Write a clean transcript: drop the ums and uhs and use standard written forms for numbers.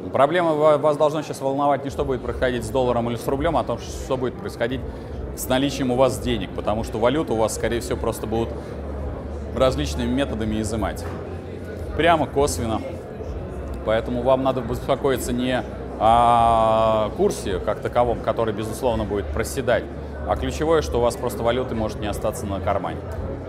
Проблема вас должна сейчас волновать не что будет происходить с долларом или с рублем, а то, что будет происходить с наличием у вас денег, потому что валюту у вас, скорее всего, просто будут различными методами изымать. Прямо, косвенно. Поэтому вам надо беспокоиться не о курсе как таковом, который, безусловно, будет проседать, а ключевое, что у вас просто валюты может не остаться на кармане.